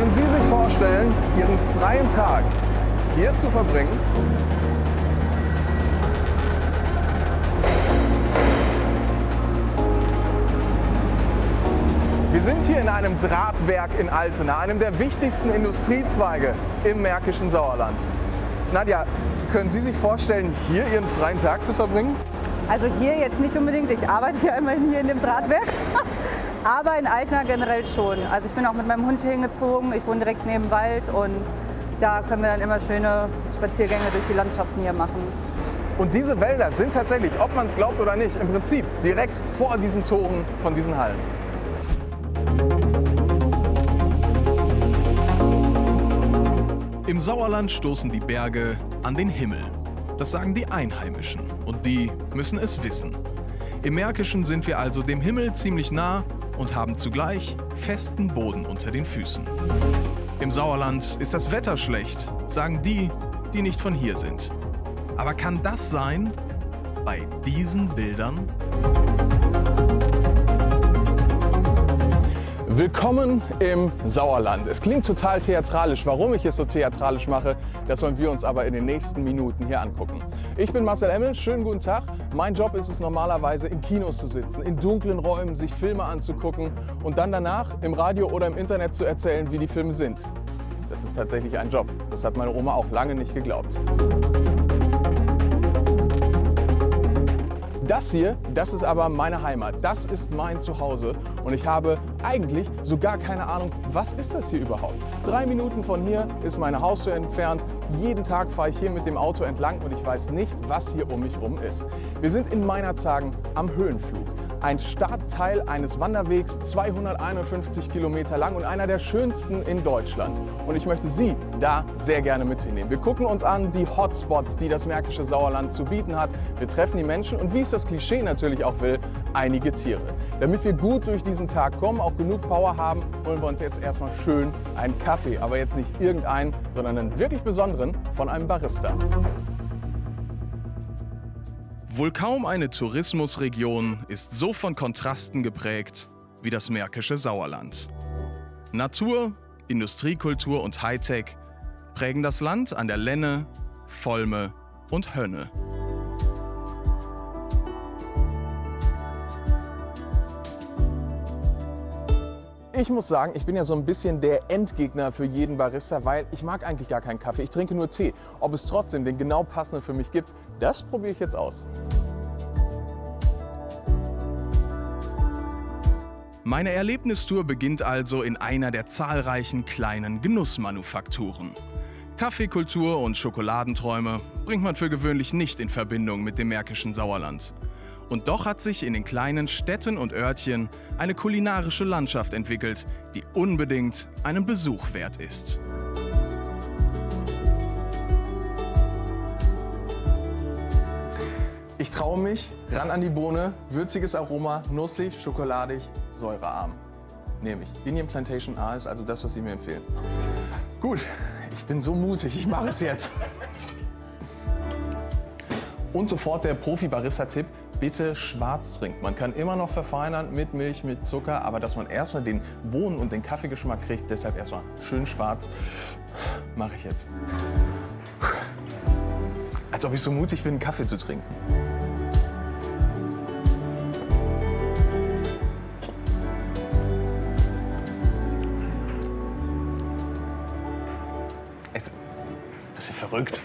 Können Sie sich vorstellen, Ihren freien Tag hier zu verbringen? Wir sind hier in einem Drahtwerk in Altena, einem der wichtigsten Industriezweige im märkischen Sauerland. Nadja, können Sie sich vorstellen, hier Ihren freien Tag zu verbringen? Also hier jetzt nicht unbedingt, ich arbeite ja immerhin hier in dem Drahtwerk, aber in Altena generell schon. Also ich bin auch mit meinem Hund hier hingezogen, ich wohne direkt neben dem Wald und da können wir dann immer schöne Spaziergänge durch die Landschaften hier machen. Und diese Wälder sind tatsächlich, ob man es glaubt oder nicht, im Prinzip direkt vor diesen Toren von diesen Hallen. Im Sauerland stoßen die Berge an den Himmel. Das sagen die Einheimischen und die müssen es wissen. Im Märkischen sind wir also dem Himmel ziemlich nah und haben zugleich festen Boden unter den Füßen. Im Sauerland ist das Wetter schlecht, sagen die, die nicht von hier sind. Aber kann das sein bei diesen Bildern? Willkommen im Sauerland. Es klingt total theatralisch. Warum ich es so theatralisch mache, das wollen wir uns aber in den nächsten Minuten hier angucken. Ich bin Marcel Emmel, schönen guten Tag. Mein Job ist es normalerweise, in Kinos zu sitzen, in dunklen Räumen sich Filme anzugucken und dann danach im Radio oder im Internet zu erzählen, wie die Filme sind. Das ist tatsächlich ein Job. Das hat meine Oma auch lange nicht geglaubt. Das hier, das ist aber meine Heimat. Das ist mein Zuhause und ich habe eigentlich so gar keine Ahnung, was ist das hier überhaupt? 3 Minuten von hier ist meine Haustür entfernt. Jeden Tag fahre ich hier mit dem Auto entlang und ich weiß nicht, was hier um mich rum ist. Wir sind in Meinerzhagen am Höhenflug. Ein Startteil eines Wanderwegs, 251 Kilometer lang und einer der schönsten in Deutschland. Und ich möchte Sie da sehr gerne mit hinnehmen. Wir gucken uns an die Hotspots, die das märkische Sauerland zu bieten hat. Wir treffen die Menschen und wie es das Klischee natürlich auch will, einige Tiere. Damit wir gut durch diesen Tag kommen, auch genug Power haben, holen wir uns jetzt erstmal schön einen Kaffee. Aber jetzt nicht irgendeinen, sondern einen wirklich besonderen von einem Barista. Wohl kaum eine Tourismusregion ist so von Kontrasten geprägt wie das märkische Sauerland. Natur, Industriekultur und Hightech prägen das Land an der Lenne, Volme und Hönne. Ich muss sagen, ich bin ja so ein bisschen der Endgegner für jeden Barista, weil ich mag eigentlich gar keinen Kaffee. Ich trinke nur Tee. Ob es trotzdem den genau passenden für mich gibt, das probiere ich jetzt aus. Meine Erlebnistour beginnt also in einer der zahlreichen kleinen Genussmanufakturen. Kaffeekultur und Schokoladenträume bringt man für gewöhnlich nicht in Verbindung mit dem märkischen Sauerland. Und doch hat sich in den kleinen Städten und Örtchen eine kulinarische Landschaft entwickelt, die unbedingt einen Besuch wert ist. Ich traue mich, ran an die Bohne, würziges Aroma, nussig, schokoladig, säurearm. Nehme ich. Indian Plantation A ist also das, was Sie mir empfehlen. Gut, ich bin so mutig, ich mache es jetzt. Und sofort der Profi-Barista-Tipp, bitte schwarz trinken. Man kann immer noch verfeinern mit Milch, mit Zucker, aber dass man erstmal den Bohnen- und den Kaffeegeschmack kriegt, deshalb erstmal schön schwarz, mache ich jetzt. Als ob ich so mutig bin, einen Kaffee zu trinken. Das ist ja verrückt.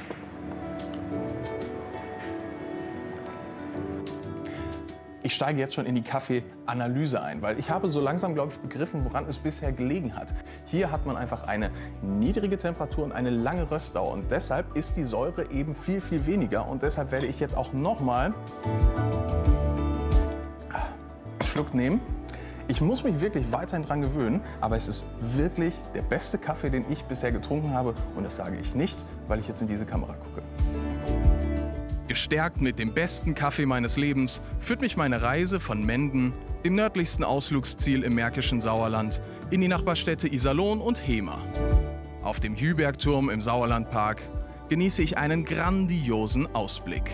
Ich steige jetzt schon in die Kaffeeanalyse ein, weil ich habe so langsam, glaube ich, begriffen, woran es bisher gelegen hat. Hier hat man einfach eine niedrige Temperatur und eine lange Röstdauer und deshalb ist die Säure eben viel, viel weniger und deshalb werde ich jetzt auch nochmal einen Schluck nehmen. Ich muss mich wirklich weiterhin dran gewöhnen, aber es ist wirklich der beste Kaffee, den ich bisher getrunken habe und das sage ich nicht, weil ich jetzt in diese Kamera gucke. Gestärkt mit dem besten Kaffee meines Lebens führt mich meine Reise von Menden, dem nördlichsten Ausflugsziel im märkischen Sauerland, in die Nachbarstädte Iserlohn und Hemer. Auf dem Hübergturm im Sauerlandpark genieße ich einen grandiosen Ausblick.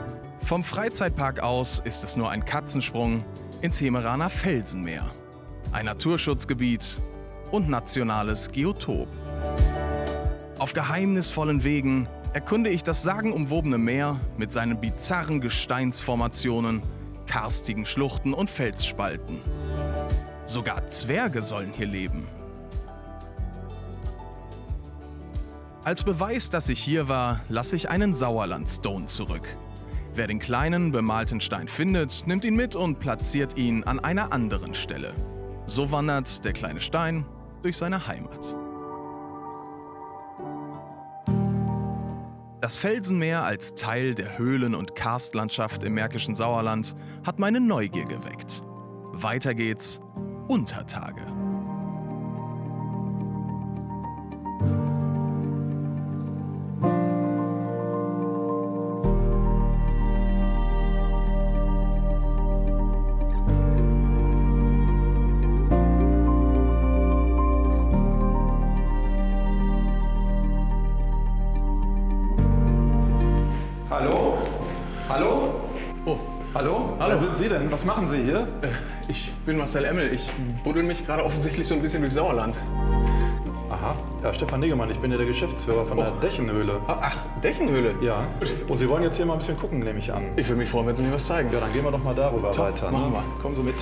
Vom Freizeitpark aus ist es nur ein Katzensprung ins Hemeraner Felsenmeer. ein Naturschutzgebiet und nationales Geotop. Auf geheimnisvollen Wegen erkunde ich das sagenumwobene Meer mit seinen bizarren Gesteinsformationen, karstigen Schluchten und Felsspalten. Sogar Zwerge sollen hier leben. Als Beweis, dass ich hier war, lasse ich einen Sauerlandstone zurück. Wer den kleinen, bemalten Stein findet, nimmt ihn mit und platziert ihn an einer anderen Stelle. So wandert der kleine Stein durch seine Heimat. Das Felsenmeer als Teil der Höhlen- und Karstlandschaft im märkischen Sauerland hat meine Neugier geweckt. Weiter geht's unter Tage. Hallo? Hallo? Oh, Hallo? Hallo. Wer sind Sie denn? Was machen Sie hier? ich bin Marcel Emmel. Ich buddel mich gerade offensichtlich so ein bisschen durch Sauerland. Aha, ja, Stefan Negemann, ich bin ja der Geschäftsführer von der Dächenhöhle. Ach, Dächenhöhle? Ja. Und Sie wollen jetzt hier mal ein bisschen gucken, nehme ich an. Ich würde mich freuen, wenn Sie mir was zeigen. Ja, dann gehen wir doch mal darüber Top, weiter. machen wir. Kommen Sie mit.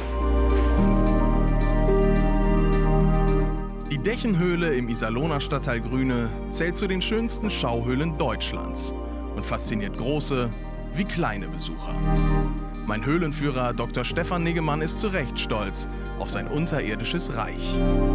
Die Dächenhöhle im Iserlohner Stadtteil Grüne zählt zu den schönsten Schauhöhlen Deutschlands und fasziniert große wie kleine Besucher. Mein Höhlenführer Dr. Stefan Negemann ist zu Recht stolz auf sein unterirdisches Reich.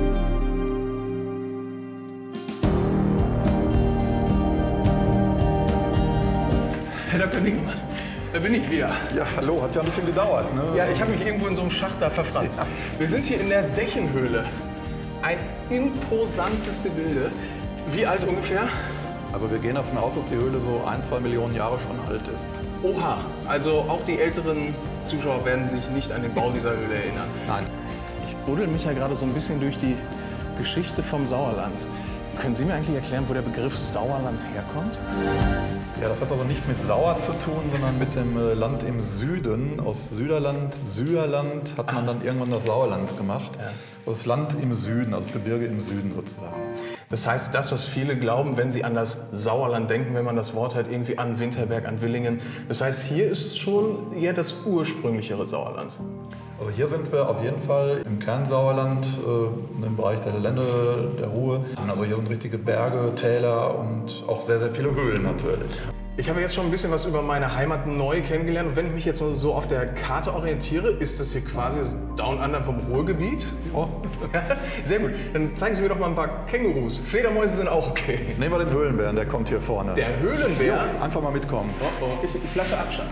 Herr Dr. Negemann, da bin ich wieder. Ja, hallo, hat ja ein bisschen gedauert, ne? Ja, ich habe mich irgendwo in so einem Schacht da verfranst. Wir sind hier in der Dächenhöhle. Ein imposantes Gebilde. Wie alt ungefähr? Also wir gehen davon aus, dass die Höhle so 1-2 Millionen Jahre schon alt ist. Oha, also auch die älteren Zuschauer werden sich nicht an den Bau dieser Höhle erinnern. Nein. Ich buddel mich ja gerade so ein bisschen durch die Geschichte vom Sauerland. Können Sie mir eigentlich erklären, wo der Begriff Sauerland herkommt? Ja, das hat also nichts mit Sauer zu tun, sondern mit dem Land im Süden. Aus Süderland, Süerland hat man dann irgendwann das Sauerland gemacht. Ja. Das Land im Süden, also das Gebirge im Süden sozusagen. Das heißt, das, was viele glauben, wenn sie an das Sauerland denken, wenn man das Wort halt irgendwie an Winterberg, an Willingen. Das heißt, hier ist schon eher das ursprünglichere Sauerland. Also hier sind wir auf jeden Fall im Kernsauerland, im Bereich der Lände, der Ruhr. Also hier sind richtige Berge, Täler und auch sehr, sehr viele Höhlen natürlich. Ich habe jetzt schon ein bisschen was über meine Heimat neu kennengelernt. Und wenn ich mich jetzt mal so auf der Karte orientiere, ist das hier quasi das Down Under vom Ruhrgebiet. Oh. Sehr gut. Dann zeigen Sie mir doch mal ein paar Kängurus. Fledermäuse sind auch okay. Nehmen wir den Höhlenbären, der kommt hier vorne. Der Höhlenbär? Jo, einfach mal mitkommen. Oh, oh. Ich lasse Abstand.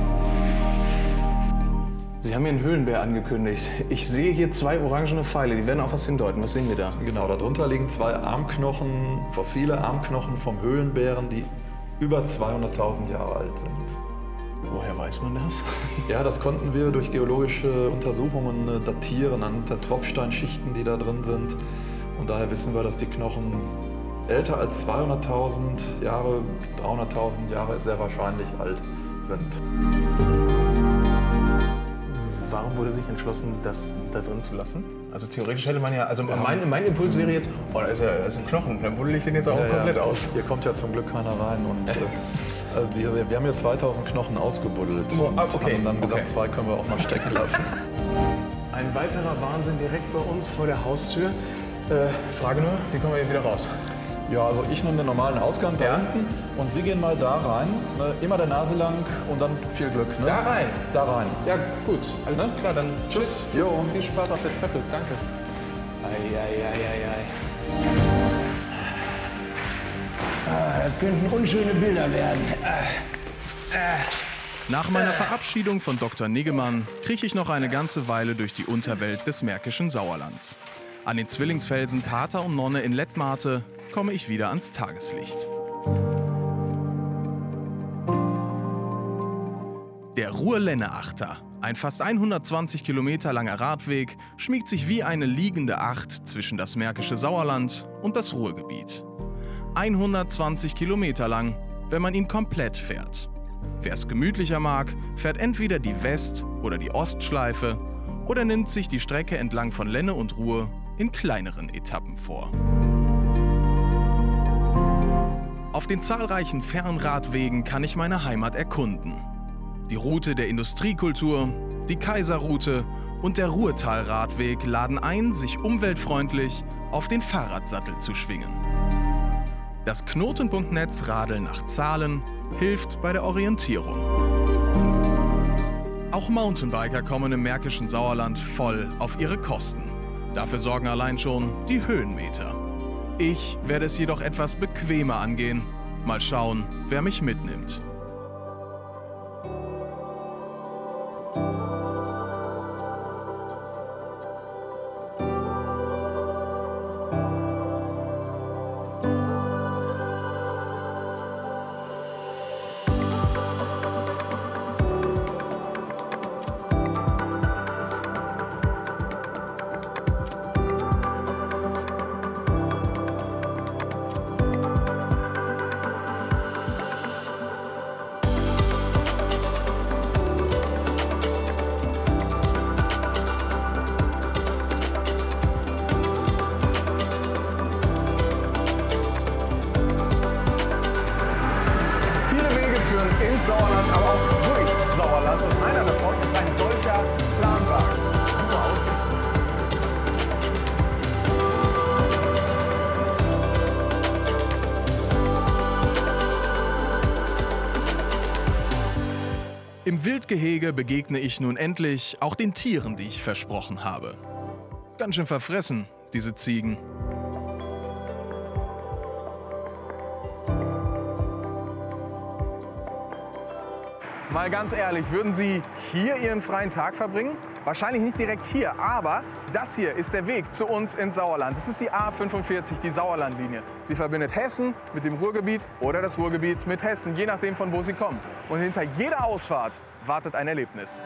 Sie haben mir einen Höhlenbär angekündigt. Ich sehe hier 2 orangene Pfeile, die werden auf was hindeuten. Was sehen wir da? Genau, darunter liegen 2 Armknochen, fossile Armknochen vom Höhlenbären, die über 200.000 Jahre alt sind. Woher weiß man das? Ja, das konnten wir durch geologische Untersuchungen datieren anhand der Tropfsteinschichten, die da drin sind. Und daher wissen wir, dass die Knochen älter als 200.000 Jahre, 300.000 Jahre ist sehr wahrscheinlich alt sind. Warum wurde sich entschlossen, das da drin zu lassen? Also theoretisch hätte man ja, also mein Impuls wäre jetzt, oh, da ist ja ein Knochen, dann buddel ich den jetzt auch komplett aus. Hier kommt ja zum Glück keiner rein und wir haben hier 2000 Knochen ausgebuddelt. Oh, okay. Und dann gesagt, 2 können wir auch mal stecken lassen. Ein weiterer Wahnsinn direkt bei uns vor der Haustür. Frage nur, wie kommen wir hier wieder raus? Ja, also ich nehme den normalen Ausgang da hinten und Sie gehen mal da rein, ne? Immer der Nase lang und dann viel Glück. Ne? Da rein? Da rein. Ja, gut, alles klar, dann Tschüss. Jo, viel Spaß auf der Treppe, danke. Ei. Das könnten unschöne Bilder werden. Nach meiner Verabschiedung von Dr. Negemann krieche ich noch eine ganze Weile durch die Unterwelt des märkischen Sauerlands. An den Zwillingsfelsen Pater und Nonne in Lettmate komme ich wieder ans Tageslicht. Der Ruhr-Lenne-Achter, ein fast 120 Kilometer langer Radweg, schmiegt sich wie eine liegende Acht zwischen das märkische Sauerland und das Ruhrgebiet. 120 Kilometer lang, wenn man ihn komplett fährt. Wer es gemütlicher mag, fährt entweder die West- oder die Ostschleife oder nimmt sich die Strecke entlang von Lenne und Ruhr in kleineren Etappen vor. Auf den zahlreichen Fernradwegen kann ich meine Heimat erkunden. Die Route der Industriekultur, die Kaiserroute und der Ruhrtalradweg laden ein, sich umweltfreundlich auf den Fahrradsattel zu schwingen. Das Knotenpunktnetz Radeln nach Zahlen hilft bei der Orientierung. Auch Mountainbiker kommen im märkischen Sauerland voll auf ihre Kosten. Dafür sorgen allein schon die Höhenmeter. Ich werde es jedoch etwas bequemer angehen. Mal schauen, wer mich mitnimmt. Ins Sauerland, aber auch durchs Sauerland. Und einer davon ist ein solcher Planwagen. Super Aussicht. Im Wildgehege begegne ich nun endlich auch den Tieren, die ich versprochen habe. Ganz schön verfressen, diese Ziegen. Mal ganz ehrlich, würden Sie hier Ihren freien Tag verbringen? Wahrscheinlich nicht direkt hier, aber das hier ist der Weg zu uns ins Sauerland. Das ist die A45, die Sauerlandlinie. Sie verbindet Hessen mit dem Ruhrgebiet oder das Ruhrgebiet mit Hessen, je nachdem von wo Sie kommen. Und hinter jeder Ausfahrt wartet ein Erlebnis.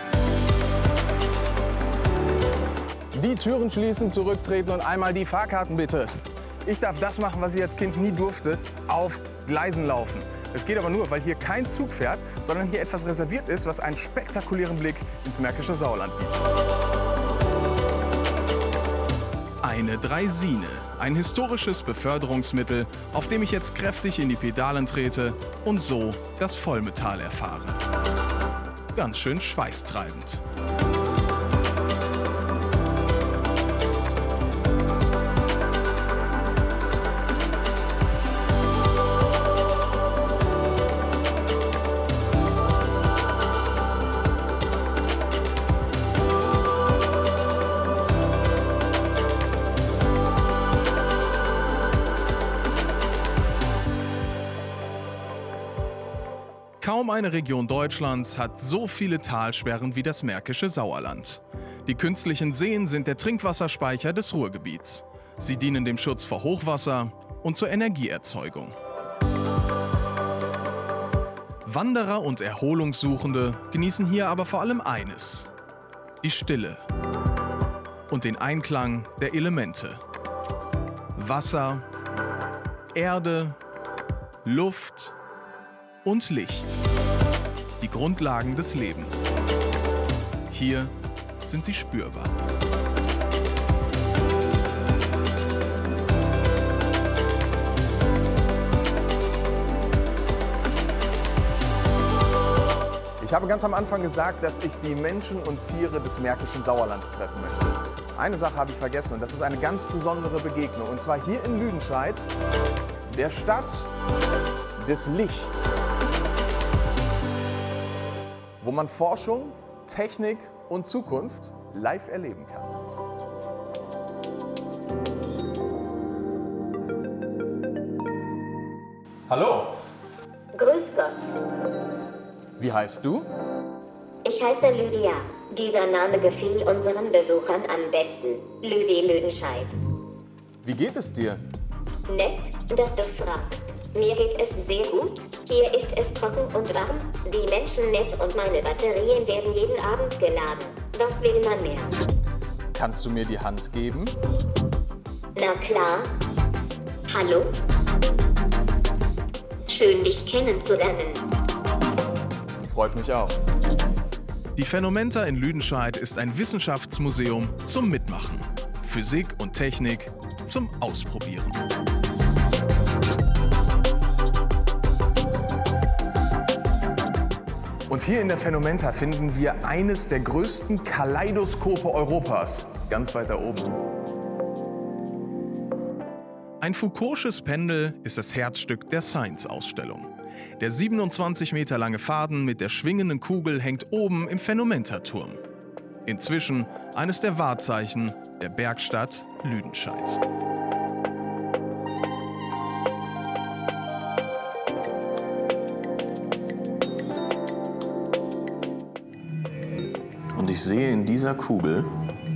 Die Türen schließen, zurücktreten und einmal die Fahrkarten bitte. Ich darf das machen, was ich als Kind nie durfte, auf Gleisen laufen. Es geht aber nur, weil hier kein Zug fährt, sondern hier etwas reserviert ist, was einen spektakulären Blick ins märkische Sauerland bietet. Eine Draisine, ein historisches Beförderungsmittel, auf dem ich jetzt kräftig in die Pedalen trete und so das Volmetal erfahre. Ganz schön schweißtreibend. Kaum eine Region Deutschlands hat so viele Talsperren wie das märkische Sauerland. Die künstlichen Seen sind der Trinkwasserspeicher des Ruhrgebiets. Sie dienen dem Schutz vor Hochwasser und zur Energieerzeugung. Wanderer und Erholungssuchende genießen hier aber vor allem eines: die Stille und den Einklang der Elemente. Wasser, Erde, Luft und Licht. Die Grundlagen des Lebens. Hier sind sie spürbar. Ich habe ganz am Anfang gesagt, dass ich die Menschen und Tiere des märkischen Sauerlands treffen möchte. Eine Sache habe ich vergessen und das ist eine ganz besondere Begegnung. Und zwar hier in Lüdenscheid, der Stadt des Lichts, wo man Forschung, Technik und Zukunft live erleben kann. Hallo. Grüß Gott. Wie heißt du? Ich heiße Lydia. Dieser Name gefiel unseren Besuchern am besten. Lüdi Lüdenscheid. Wie geht es dir? Nett, dass du fragst. Mir geht es sehr gut. Hier ist es trocken und warm. Die Menschen nett und meine Batterien werden jeden Abend geladen. Was will man mehr? Kannst du mir die Hand geben? Na klar. Hallo? Schön, dich kennenzulernen. Freut mich auch. Die Phänomenta in Lüdenscheid ist ein Wissenschaftsmuseum zum Mitmachen. Physik und Technik zum Ausprobieren. Und hier in der Phänomenta finden wir eines der größten Kaleidoskope Europas, ganz weit da oben. Ein Foucaultsches Pendel ist das Herzstück der Science-Ausstellung. Der 27 Meter lange Faden mit der schwingenden Kugel hängt oben im Phänomenta-Turm. Inzwischen eines der Wahrzeichen der Bergstadt Lüdenscheid. Und ich sehe in dieser Kugel,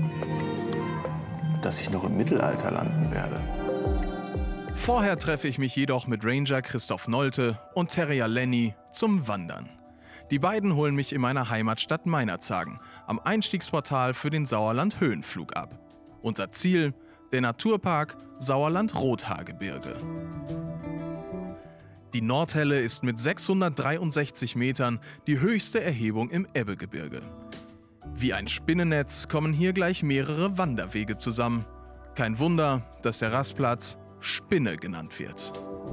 dass ich noch im Mittelalter landen werde. Vorher treffe ich mich jedoch mit Ranger Christoph Nolte und Terrier Lenny zum Wandern. Die beiden holen mich in meiner Heimatstadt Meinerzhagen am Einstiegsportal für den Sauerland-Höhenflug ab. Unser Ziel, der Naturpark Sauerland-Rothaargebirge. Die Nordhelle ist mit 663 Metern die höchste Erhebung im Ebbegebirge. Wie ein Spinnennetz kommen hier gleich mehrere Wanderwege zusammen. Kein Wunder, dass der Rastplatz Spinne genannt wird.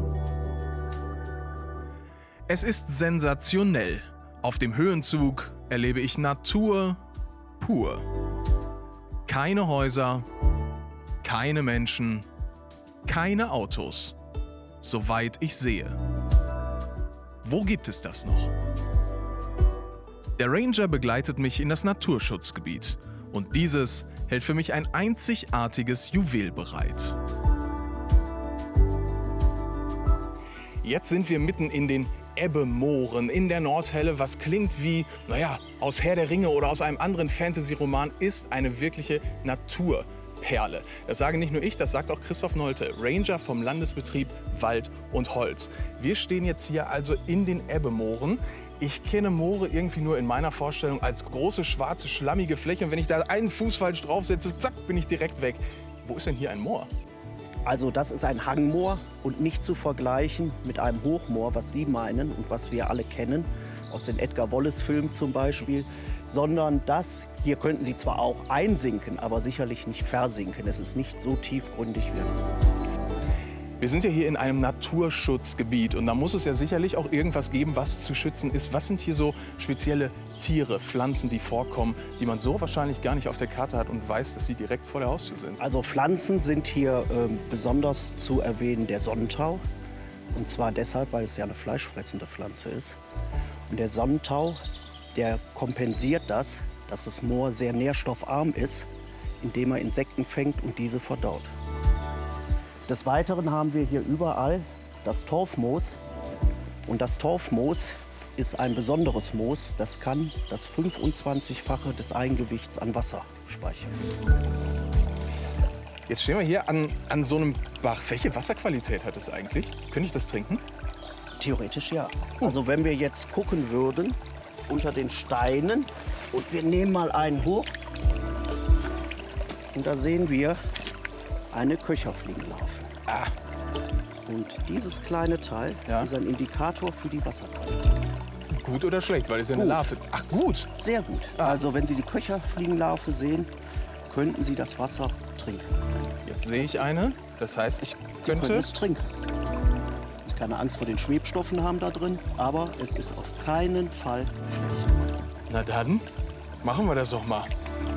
Es ist sensationell. Auf dem Höhenzug erlebe ich Natur pur. Keine Häuser, keine Menschen, keine Autos, soweit ich sehe. Wo gibt es das noch? Der Ranger begleitet mich in das Naturschutzgebiet und dieses hält für mich ein einzigartiges Juwel bereit. Jetzt sind wir mitten in den Ebbemooren in der Nordhelle, was klingt wie, naja, aus Herr der Ringe oder aus einem anderen Fantasy-Roman, ist eine wirkliche Naturperle. Das sage nicht nur ich, das sagt auch Christoph Nolte, Ranger vom Landesbetrieb Wald und Holz. Wir stehen jetzt hier also in den Ebbemooren. Ich kenne Moore irgendwie nur in meiner Vorstellung als große, schwarze, schlammige Fläche. Und wenn ich da einen Fuß falsch draufsetze, zack, bin ich direkt weg. Wo ist denn hier ein Moor? Also das ist ein Hangmoor und nicht zu vergleichen mit einem Hochmoor, was Sie meinen und was wir alle kennen, aus den Edgar-Wallace-Filmen zum Beispiel, sondern das, hier könnten Sie zwar auch einsinken, aber sicherlich nicht versinken. Es ist nicht so tiefgründig wie Wir sind ja hier in einem Naturschutzgebiet und da muss es ja sicherlich auch irgendwas geben, was zu schützen ist. Was sind hier so spezielle Tiere, Pflanzen, die vorkommen, die man so wahrscheinlich gar nicht auf der Karte hat und weiß, dass sie direkt vor der Haustür sind? Also Pflanzen sind hier besonders zu erwähnen der Sonnentau. Und zwar deshalb, weil es ja eine fleischfressende Pflanze ist. Und der Sonnentau, der kompensiert das, dass das Moor sehr nährstoffarm ist, indem er Insekten fängt und diese verdaut. Des Weiteren haben wir hier überall das Torfmoos. Und das Torfmoos ist ein besonderes Moos. Das kann das 25-fache des Eigengewichts an Wasser speichern. Jetzt stehen wir hier an so einem Bach. Welche Wasserqualität hat es eigentlich? Könnte ich das trinken? Theoretisch ja. Also wenn wir jetzt gucken würden unter den Steinen und wir nehmen mal einen hoch und da sehen wir eine Köcherfliegenlarve. Ah. Und dieses kleine Teil ist ein Indikator für die Wasserqualität. Gut oder schlecht, weil es ja eine Larve. Ach gut. Sehr gut. Also wenn Sie die Köcherfliegenlarve sehen, könnten Sie das Wasser trinken. Jetzt sehe ich eine. Das heißt, ich Sie können könnte es trinken. Sie keine Angst vor den Schwebstoffen haben da drin, aber es ist auf keinen Fall schlecht. Na dann, machen wir das doch mal.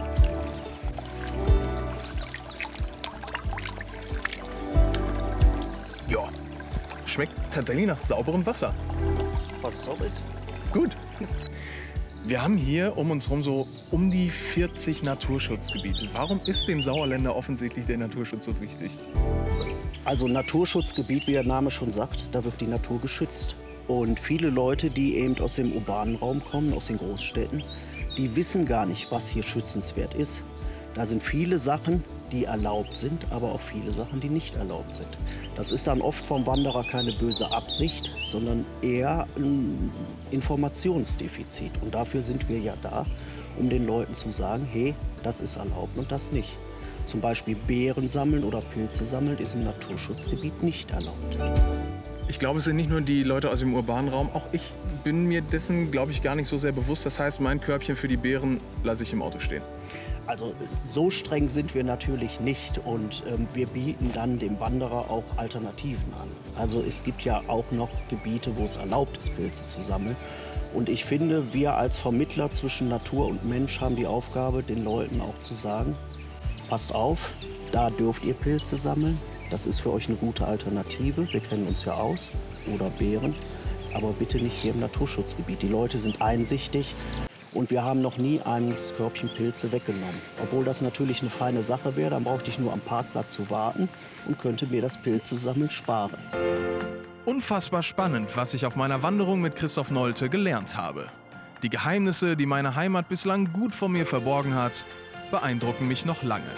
Ja, schmeckt tatsächlich nach sauberem Wasser. Was es auch ist. Gut. Wir haben hier um uns herum so um die 40 Naturschutzgebiete. Warum ist dem Sauerländer offensichtlich der Naturschutz so wichtig? Also Naturschutzgebiet, wie der Name schon sagt, da wird die Natur geschützt. Und viele Leute, die eben aus dem urbanen Raum kommen, aus den Großstädten, die wissen gar nicht, was hier schützenswert ist. Da sind viele Sachen, die erlaubt sind, aber auch viele Sachen, die nicht erlaubt sind. Das ist dann oft vom Wanderer keine böse Absicht, sondern eher ein Informationsdefizit. Und dafür sind wir ja da, um den Leuten zu sagen, hey, das ist erlaubt und das nicht. Zum Beispiel Beeren sammeln oder Pilze sammeln ist im Naturschutzgebiet nicht erlaubt. ich glaube, es sind nicht nur die Leute aus dem urbanen Raum, auch ich bin mir dessen, glaube ich, gar nicht so sehr bewusst. Das heißt, mein Körbchen für die Beeren lasse ich im Auto stehen. Also so streng sind wir natürlich nicht und wir bieten dann dem Wanderer auch Alternativen an. Also es gibt ja auch noch Gebiete, wo es erlaubt ist, Pilze zu sammeln. Und ich finde, wir als Vermittler zwischen Natur und Mensch haben die Aufgabe, den Leuten auch zu sagen, passt auf, da dürft ihr Pilze sammeln. Das ist für euch eine gute Alternative. Wir kennen uns ja aus. Oder Beeren. Aber bitte nicht hier im Naturschutzgebiet. Die Leute sind einsichtig. Und wir haben noch nie einem das Körbchen Pilze weggenommen. Obwohl das natürlich eine feine Sache wäre, dann brauchte ich nur am Parkplatz zu warten und könnte mir das Pilzesammeln sparen. Unfassbar spannend, was ich auf meiner Wanderung mit Christoph Nolte gelernt habe. Die Geheimnisse, die meine Heimat bislang gut vor mir verborgen hat, beeindrucken mich noch lange.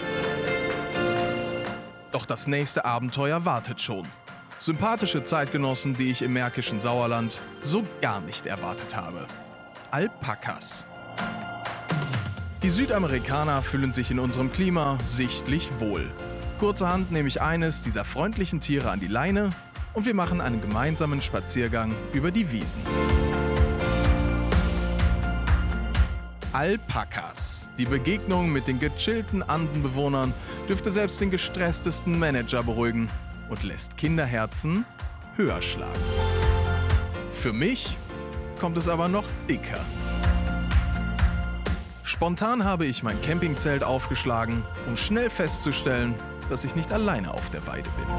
Doch das nächste Abenteuer wartet schon. Sympathische Zeitgenossen, die ich im märkischen Sauerland so gar nicht erwartet habe. Alpakas. Die Südamerikaner fühlen sich in unserem Klima sichtlich wohl. Kurzerhand nehme ich eines dieser freundlichen Tiere an die Leine und wir machen einen gemeinsamen Spaziergang über die Wiesen. Alpakas. Die Begegnung mit den gechillten Andenbewohnern dürfte selbst den gestresstesten Manager beruhigen und lässt Kinderherzen höher schlagen. Für mich kommt es aber noch dicker. Spontan habe ich mein Campingzelt aufgeschlagen, um schnell festzustellen, dass ich nicht alleine auf der Weide bin.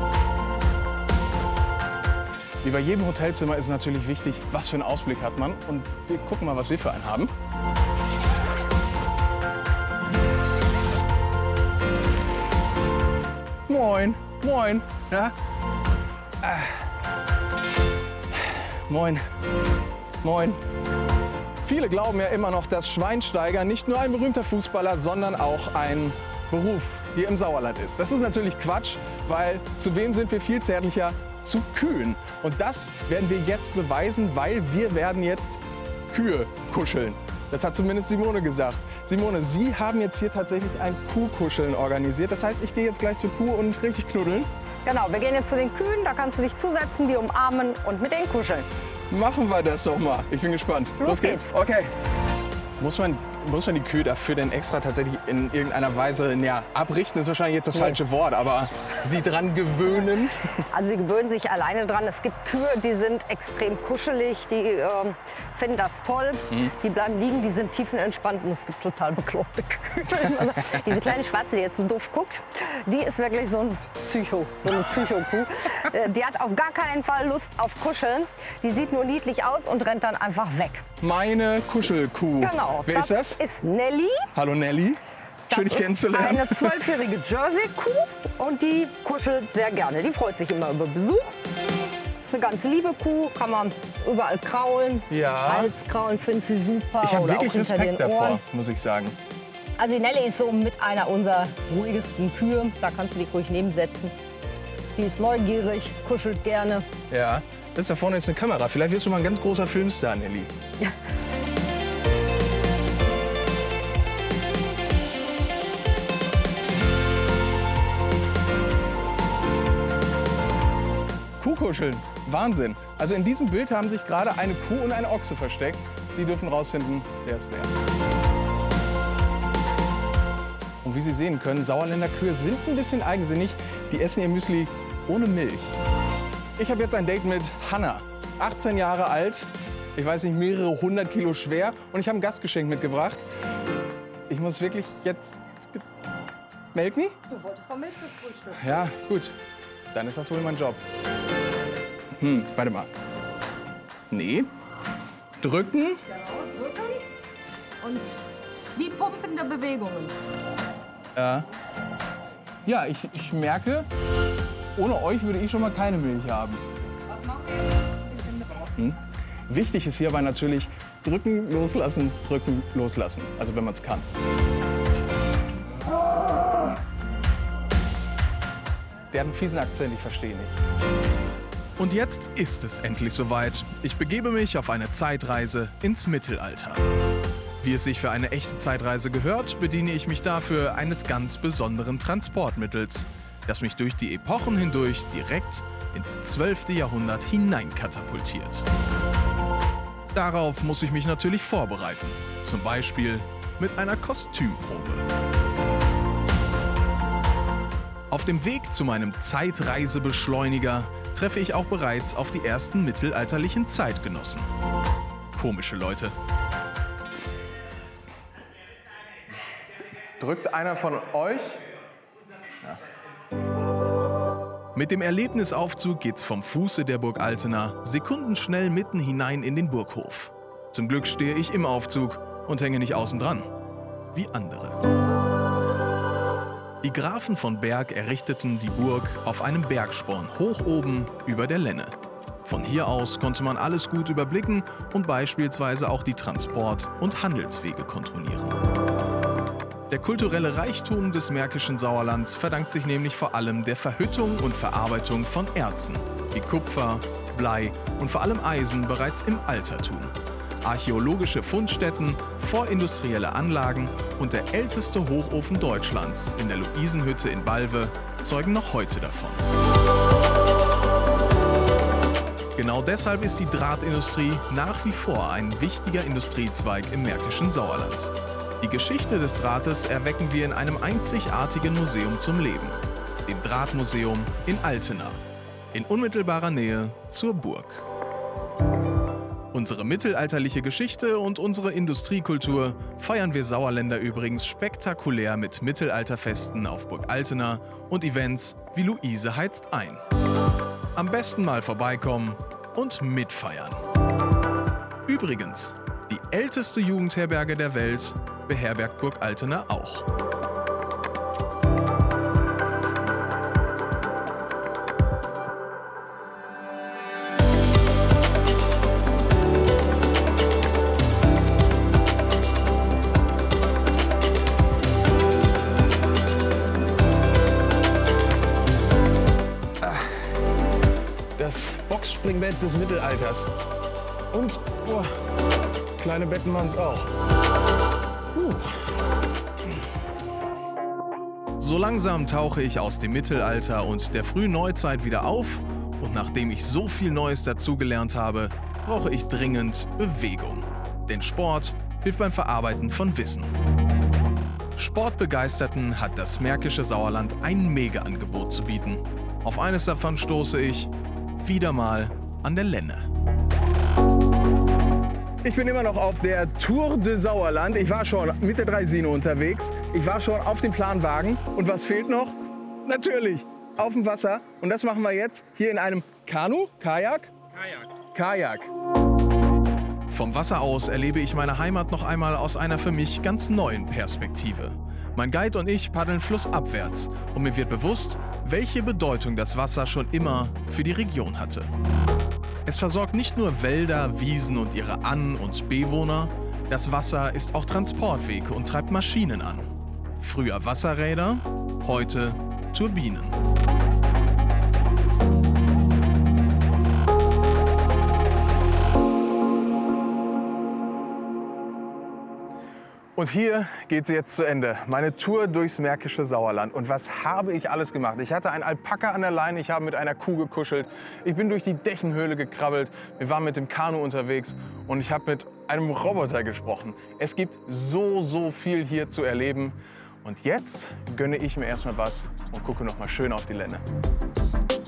Wie bei jedem Hotelzimmer ist es natürlich wichtig, was für einen Ausblick hat man. Und wir gucken mal, was wir für einen haben. Moin, moin, ja? Moin, moin. Viele glauben ja immer noch, dass Schweinsteiger nicht nur ein berühmter Fußballer, sondern auch ein Beruf hier im Sauerland ist. Das ist natürlich Quatsch, weil zu wem sind wir viel zärtlicher? Zu Kühen. Und das werden wir jetzt beweisen, weil wir werden jetzt Kühe kuscheln. Das hat zumindest Simone gesagt. Simone, Sie haben jetzt hier tatsächlich ein Kuhkuscheln organisiert. Das heißt, ich gehe jetzt gleich zur Kuh und richtig knuddeln? Genau, wir gehen jetzt zu den Kühen, da kannst du dich zusetzen, die umarmen und mit denen kuscheln. Machen wir das doch mal. Ich bin gespannt. Los geht's. Okay. Muss man die Kühe dafür denn extra tatsächlich in irgendeiner Weise, ja, abrichten ist wahrscheinlich jetzt das falsche Wort, aber sie dran gewöhnen? Also sie gewöhnen sich alleine dran. Es gibt Kühe, die sind extrem kuschelig, die finden das toll. Die bleiben liegen, die sind tiefenentspannt und es gibt total bekloppte Kühe. Diese kleine Schwarze, die jetzt so doof guckt, die ist wirklich so ein Psycho, so eine Psycho-Kuh. Die hat auf gar keinen Fall Lust auf Kuscheln. Die sieht nur niedlich aus und rennt dann einfach weg. Meine Kuschelkuh. Genau. Wer ist das? Ist Nelly. Hallo Nelly. Schön, dich kennenzulernen. Das ist eine 12-jährige Jersey-Kuh und die kuschelt sehr gerne. Die freut sich immer über Besuch. Das ist eine ganz liebe Kuh, kann man überall kraulen. Ja. Hals kraulen findet sie super. Ich habe oder wirklich auch hinter Respekt den Ohren. davor, muss ich sagen. Also die Nelly ist so mit einer unserer ruhigsten Kühe. Da kannst du dich ruhig nebensetzen. Die ist neugierig, kuschelt gerne. Ja. Das da vorne ist eine Kamera. Vielleicht wirst du mal ein ganz großer Filmstar, Nelly. Ja. Kuhkuscheln. Wahnsinn. Also in diesem Bild haben sich gerade eine Kuh und ein Ochse versteckt. Sie dürfen rausfinden, wer es wäre. Und wie Sie sehen können, Sauerländer Kühe sind ein bisschen eigensinnig. Die essen ihr Müsli ohne Milch. Ich habe jetzt ein Date mit Hanna, 18 Jahre alt, ich weiß nicht, mehrere 100 Kilo schwer und ich habe ein Gastgeschenk mitgebracht. Ich muss wirklich jetzt melken? Du wolltest doch Milch fürs Frühstück. Ja, gut. Dann ist das wohl mein Job. Warte mal. Nee. Drücken. Genau, drücken und wie pumpende Bewegungen. Ja, ich merke, ohne euch würde ich schon mal keine Milch haben. Was machen wir? Wichtig ist hierbei natürlich drücken, loslassen, also wenn man es kann. Der hat einen fiesen Akzent, ich verstehe nicht. Und jetzt ist es endlich soweit. Ich begebe mich auf eine Zeitreise ins Mittelalter. Wie es sich für eine echte Zeitreise gehört, bediene ich mich dafür eines ganz besonderen Transportmittels, das mich durch die Epochen hindurch direkt ins 12. Jahrhundert hineinkatapultiert. Darauf muss ich mich natürlich vorbereiten, zum Beispiel mit einer Kostümprobe. Auf dem Weg zu meinem Zeitreisebeschleuniger treffe ich auch bereits auf die ersten mittelalterlichen Zeitgenossen. Komische Leute. Drückt einer von euch? Mit dem Erlebnisaufzug geht's vom Fuße der Burg Altena sekundenschnell mitten hinein in den Burghof. Zum Glück stehe ich im Aufzug und hänge nicht außen dran, wie andere. Die Grafen von Berg errichteten die Burg auf einem Bergsporn hoch oben über der Lenne. Von hier aus konnte man alles gut überblicken und beispielsweise auch die Transport- und Handelswege kontrollieren. Der kulturelle Reichtum des märkischen Sauerlands verdankt sich nämlich vor allem der Verhüttung und Verarbeitung von Erzen, wie Kupfer, Blei und vor allem Eisen bereits im Altertum. Archäologische Fundstätten, vorindustrielle Anlagen und der älteste Hochofen Deutschlands in der Luisenhütte in Balve zeugen noch heute davon. Genau deshalb ist die Drahtindustrie nach wie vor ein wichtiger Industriezweig im märkischen Sauerland. Die Geschichte des Drahtes erwecken wir in einem einzigartigen Museum zum Leben, dem Drahtmuseum in Altena, in unmittelbarer Nähe zur Burg. Unsere mittelalterliche Geschichte und unsere Industriekultur feiern wir Sauerländer übrigens spektakulär mit Mittelalterfesten auf Burg Altena und Events wie Luise heizt ein. Am besten mal vorbeikommen und mitfeiern. Übrigens, die älteste Jugendherberge der Welt beherbergt Burg Altena auch. Das Boxspringbett des Mittelalters. Und kleine Betten waren es auch. So langsam tauche ich aus dem Mittelalter und der frühen Neuzeit wieder auf und nachdem ich so viel Neues dazugelernt habe, brauche ich dringend Bewegung. Denn Sport hilft beim Verarbeiten von Wissen. Sportbegeisterten hat das märkische Sauerland ein Mega-Angebot zu bieten. Auf eines davon stoße ich wieder mal an der Lenne. Ich bin immer noch auf der Tour de Sauerland. Ich war schon mit der Draisine unterwegs. Ich war schon auf dem Planwagen. Und was fehlt noch? Natürlich, auf dem Wasser. Und das machen wir jetzt hier in einem Kanu? Kajak? Kajak. Vom Wasser aus erlebe ich meine Heimat noch einmal aus einer für mich ganz neuen Perspektive. Mein Guide und ich paddeln flussabwärts und mir wird bewusst, welche Bedeutung das Wasser schon immer für die Region hatte. Es versorgt nicht nur Wälder, Wiesen und ihre An- und Bewohner, das Wasser ist auch Transportweg und treibt Maschinen an. Früher Wasserräder, heute Turbinen. Und hier geht sie jetzt zu Ende. Meine Tour durchs märkische Sauerland. Und was habe ich alles gemacht? Ich hatte einen Alpaka an der Leine, ich habe mit einer Kuh gekuschelt. Ich bin durch die Dechenhöhle gekrabbelt. Wir waren mit dem Kanu unterwegs und ich habe mit einem Roboter gesprochen. Es gibt so viel hier zu erleben. Und jetzt gönne ich mir erstmal was und gucke noch mal schön auf die Lenne.